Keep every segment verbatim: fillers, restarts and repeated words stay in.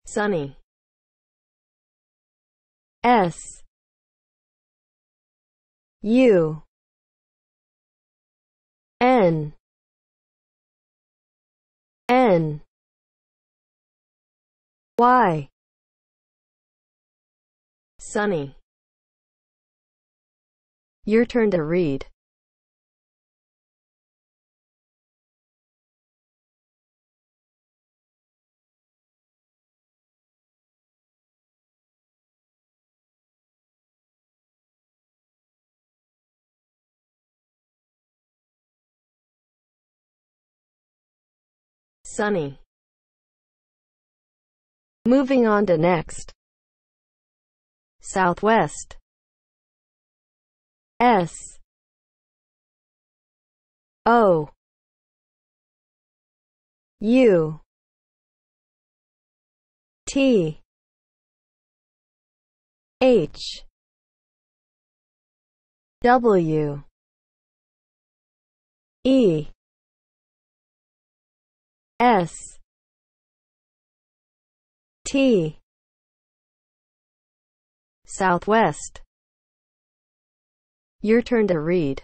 sunny, S U N N Y. sunny, Your turn to read. sunny, Moving on to next. Southwest. S O U T H W E S T. Southwest. Your turn to read.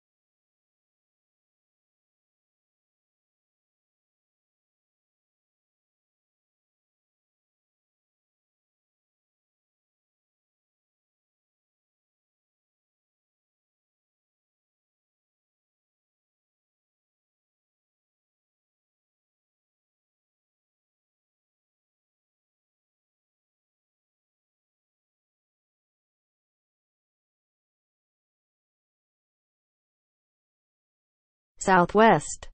Southwest.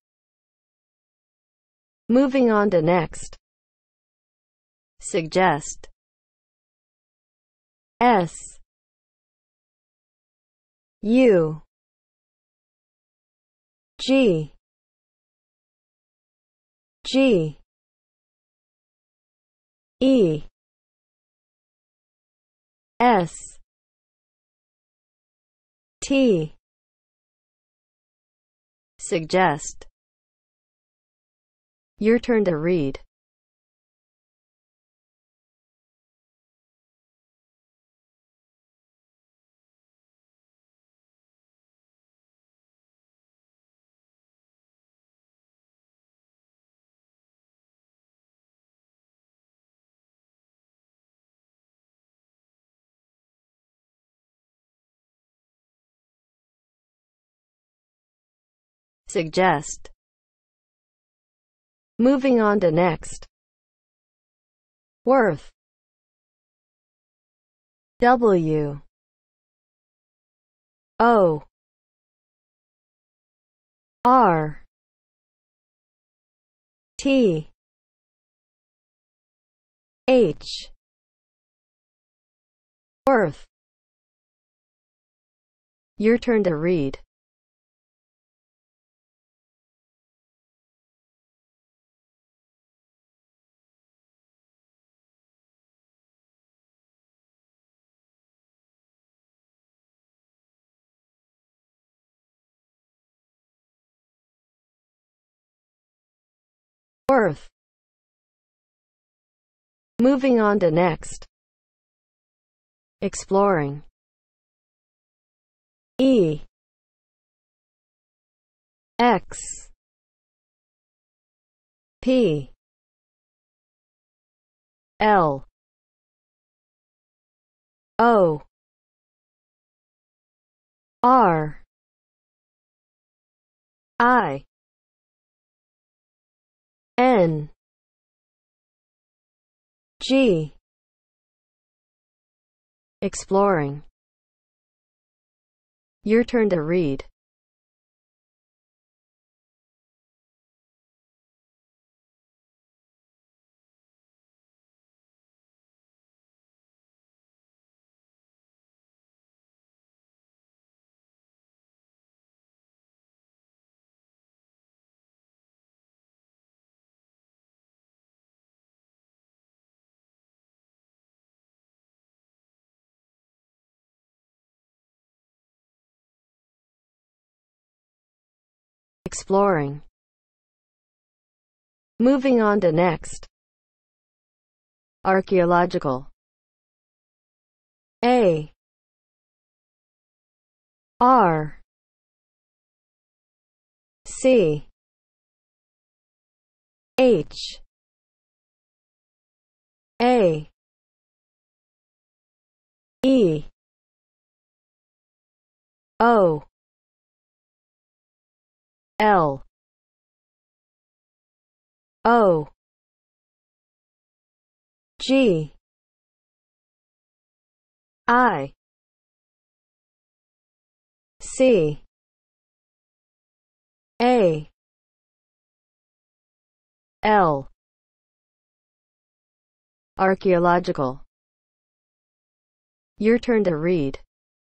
Moving on to next. Suggest. S U G G E S T. Suggest. Your turn to read. Suggest. Moving on to next. Worth. W O R T H. Worth. Your turn to read. Worth. Moving on to next. Exploring. E X P L O R I N G. Exploring. Your turn to read. Exploring. Moving on to next. Archaeological. A R C H A E O L O G I C A L. Archaeological. Your turn to read.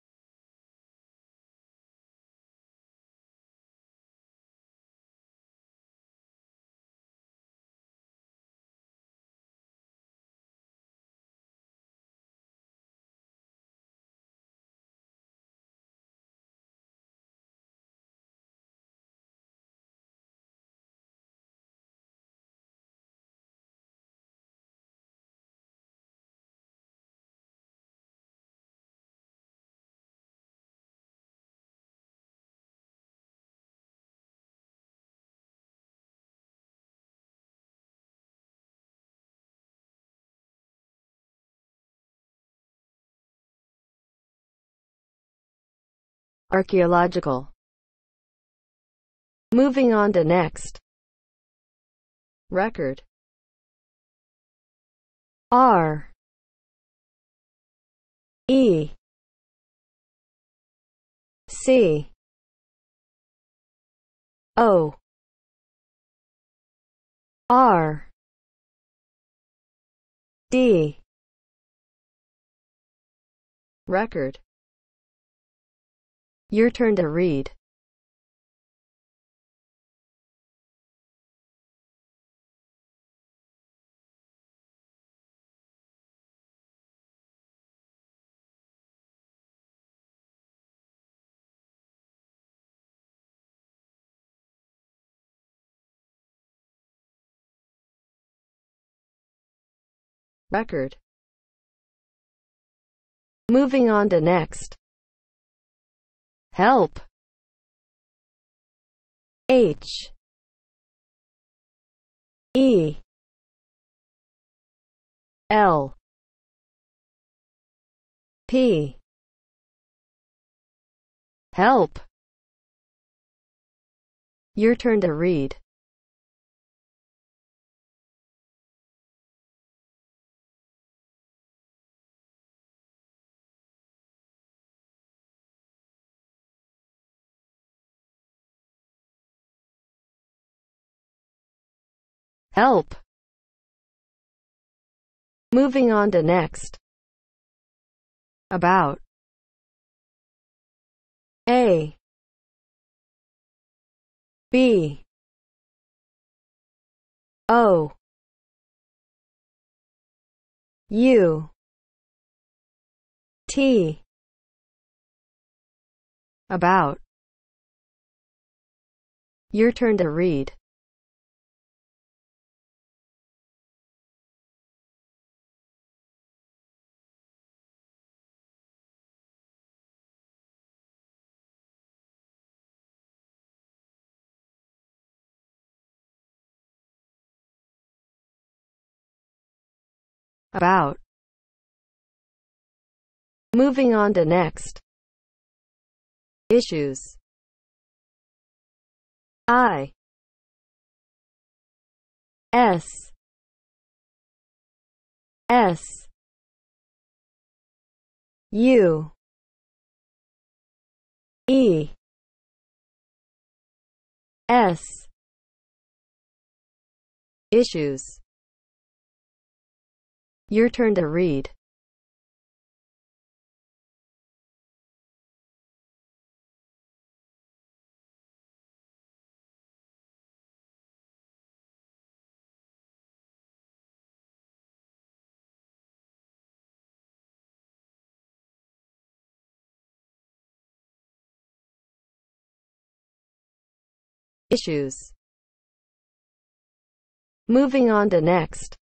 Archaeological. Moving on to next. Record. R E C O R D. Record. Your turn to read. Record. Moving on to next. Help. H E L P. Help. Your turn to read. Help. Moving on to next. About. A B O U T. About. Your turn to read. About. Moving on to next. Issues. I S S U E S. Issues. Your turn to read. Issues. Moving on to next.